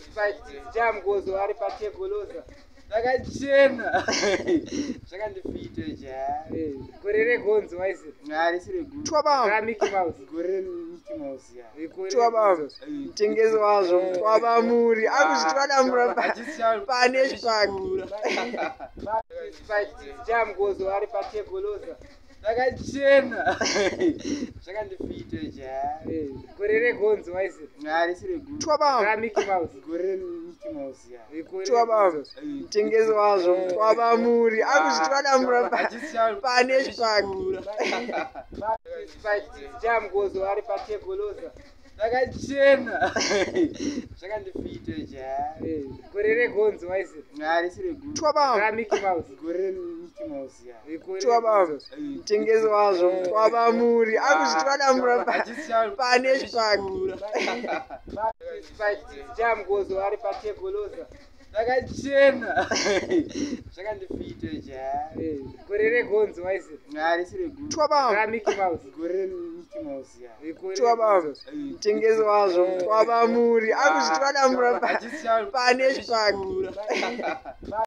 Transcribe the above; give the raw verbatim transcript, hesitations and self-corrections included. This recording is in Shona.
Jamgozo ari pategoloza. Takachena. Zvakandifita ja. Gorere gonzo waisi. Ngari sire gu. Twabam. Ra Mickey Mouse. Gore Mickey Mouse ya. Twabam. Mtengezi wazvo twabamuri akuzvitwadamura pane chipagura. Jamgozo ari pategoloza. Takachena. Zvakandifita ja. Gorere gonzo waisi. Ngari sire gu. Twabam. Ra Mickey Mouse. Gore Mickey Mouse ya. Twabam. Mtengezi wazvo twabamuri akuzvitwadamura pane chipagura. Jamgozo ari pategoloza. Takachena. Zvakandifita ja. Gorere gonzo waisi. Ngari sire gu. Twabam. Ra Mickey Mouse. Gore Mickey Mouse ya. Twabam. Mtengezi wazvo twabamuri akuzvitwadamura pane chipagura. Jamgozo ari pategoloza. Takachena. Zvakandifita ja. Gorere gonzo waisi. Ngari sire gu. Twabam. Ra Mickey Mouse. Gore Mickey Mouse ya. Twabam. Mtengezi wazvo twabamuri akuzvitwadamura pane chipagura.